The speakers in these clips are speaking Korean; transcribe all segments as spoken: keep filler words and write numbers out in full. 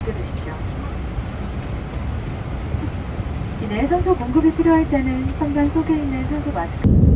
주십시오. 이내酸소 공급이 필요할 때는 선반 속에 있는酸소 마스크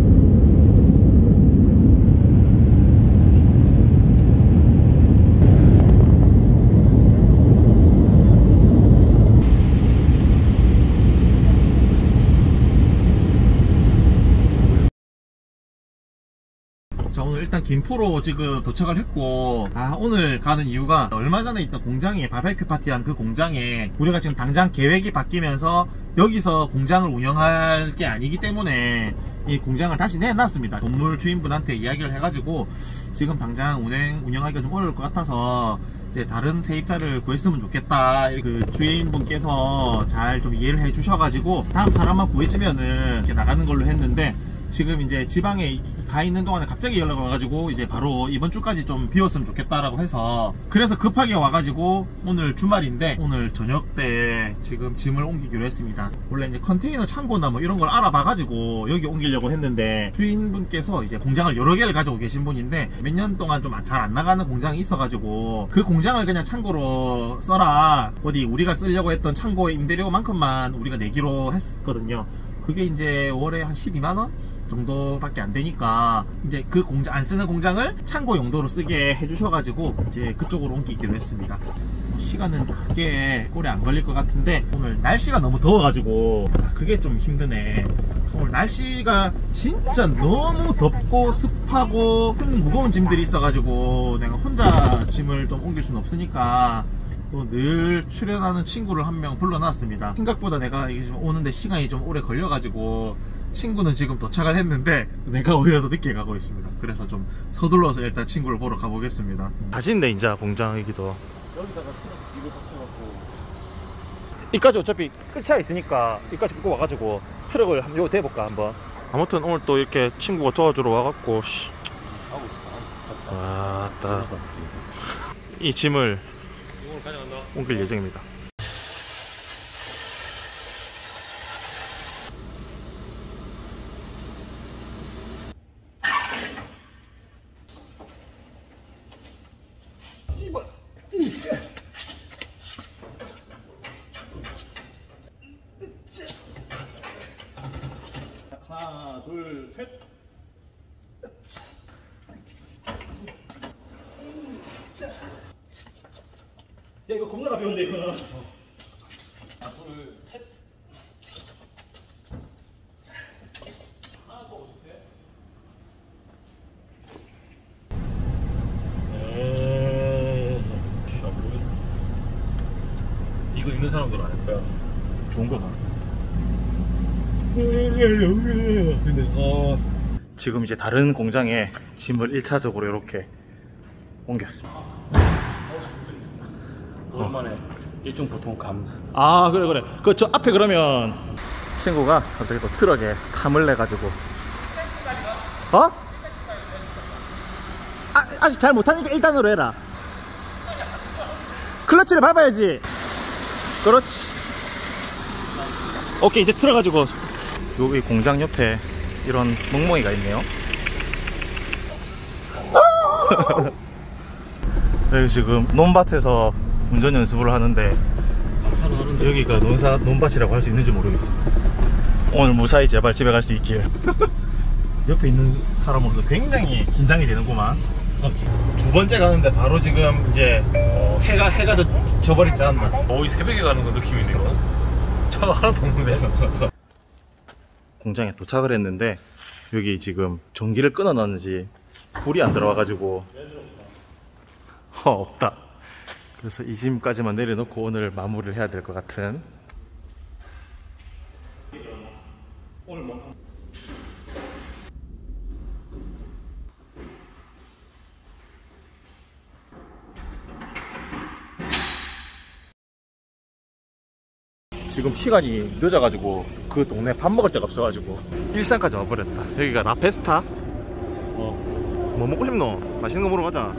자, 오늘 일단 김포로 지금 도착을 했고, 아, 오늘 가는 이유가 얼마 전에 있던 공장에 바베큐 파티한 그 공장에 우리가 지금 당장 계획이 바뀌면서 여기서 공장을 운영할 게 아니기 때문에 이 공장을 다시 내놨습니다. 건물 주인분한테 이야기를 해가지고 지금 당장 운행, 운영하기가 좀 어려울 것 같아서 이제 다른 세입자를 구했으면 좋겠다. 그 주인분께서 잘 좀 이해를 해 주셔가지고 다음 사람만 구해주면은 이렇게 나가는 걸로 했는데, 지금 이제 지방에 가 있는 동안에 갑자기 연락이 와가지고 이제 바로 이번 주까지 좀 비웠으면 좋겠다라고 해서, 그래서 급하게 와가지고 오늘 주말인데 오늘 저녁 때 지금 짐을 옮기기로 했습니다. 원래 이제 컨테이너 창고나 뭐 이런 걸 알아봐가지고 여기 옮기려고 했는데, 주인분께서 이제 공장을 여러 개를 가지고 계신 분인데 몇 년 동안 좀 잘 안 나가는 공장이 있어가지고 그 공장을 그냥 창고로 써라, 어디 우리가 쓰려고 했던 창고 임대료만큼만 우리가 내기로 했거든요. 그게 이제 월에 한 십이만 원 정도밖에 안 되니까 이제 그 공장, 안 쓰는 공장을 창고 용도로 쓰게 해주셔가지고 이제 그쪽으로 옮기기로 했습니다. 시간은 크게 오래 안 걸릴 것 같은데 오늘 날씨가 너무 더워가지고 아, 그게 좀 힘드네. 오늘 날씨가 진짜 너무 덥고 습하고 큰 무거운 짐들이 있어가지고 내가 혼자 짐을 좀 옮길 수는 없으니까 또 늘 출연하는 친구를 한 명 불러놨습니다. 생각보다 내가 지금 오는데 시간이 좀 오래 걸려가지고 친구는 지금 도착을 했는데 내가 오히려 더 늦게 가고 있습니다. 그래서 좀 서둘러서 일단 친구를 보러 가보겠습니다. 다신데 이제 공장이기도. 여기다가 트럭 뒤로 붙여갖고 이까지 어차피 끌차 있으니까 이까지 끌고 와가지고 트럭을 한번 요 대볼까 한번. 아무튼 오늘 또 이렇게 친구가 도와주러 와갖고 와따 이 짐을 옮길 예정입니다. 하나, 둘, 셋. 야, 이거 겁나 가벼운데 이거는. 하나, 둘, 셋. 하나 더 어디 돼? 이거 있는 사람들은 알 거야. 좋은 거다. 근데 어 지금 이제 다른 공장에 짐을 일 차적으로 이렇게 옮겼습니다. 오랜만에 일종 보통 감. 아 그래 그래. 그 저 앞에 그러면 친구가 갑자기 또 트럭에 탐을 내가지고. 어? 아, 아직 잘 못하니까 일 단으로 해라. 클러치를 밟아야지. 그렇지. 오케이, 이제 틀어가지고. 여기 공장 옆에 이런 멍멍이가 있네요. 여기 지금 논밭에서 운전 연습을 하는데 하는데 여기가 논사, 논밭이라고 할 수 있는지 모르겠습니다. 오늘 무사히 제발 집에 갈 수 있길. 옆에 있는 사람으로서 굉장히 긴장이 되는구만. 두 번째 가는데 바로 지금 이제 어, 해가 해가 져, 져버리지 않나. 거의 새벽에 가는 거 느낌인데 이거? 차가 하나도 없는데. 공장에 도착을 했는데 여기 지금 전기를 끊어놨는지 불이 안 들어와가지고 어, 없다. 그래서 이 짐까지만 내려놓고 오늘 마무리를 해야 될 것 같은. 오늘 뭐 지금 시간이 늦어가지고 그 동네 밥 먹을 데가 없어가지고 일산까지 와버렸다. 여기가 라페스타? 어, 뭐 먹고 싶노? 맛있는 거 먹으러 가자.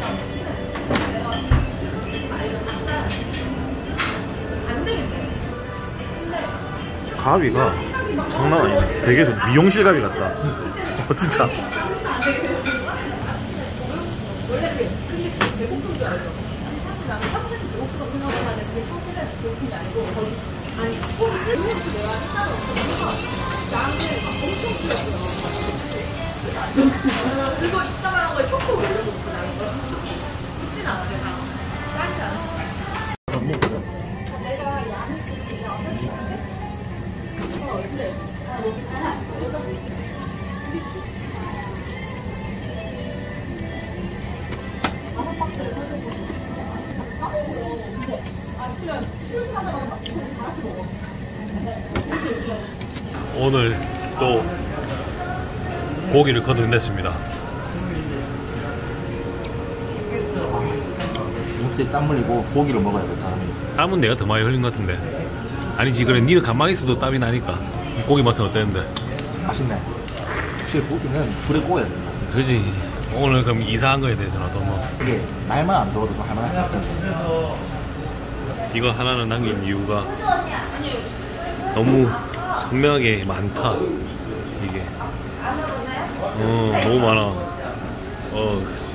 가위가 장난 아니네. 되게 미용실 가위 같다. 어, 진짜. 오늘 또 고기를 거둔냈습니다. 역시 땀 흘리고 고기를 먹어야 돼 사람이. 땀은 내가 더 많이 흘린 것 같은데. 아니지, 그래 니는 가만히 있어도 땀이 나니까. 이 고기 맛은 어땠는데? 맛있네. 확실히 고기는 불에 구워야 된다. 그지. 오늘 그럼 이사한 거에 대해서는 또 뭐. 이게 날만 안 더워도 좀 할만할 것 같은데. 이거 하나는 남긴 이유가 너무 선명하게 많다. 이게 어 너무 많아. 어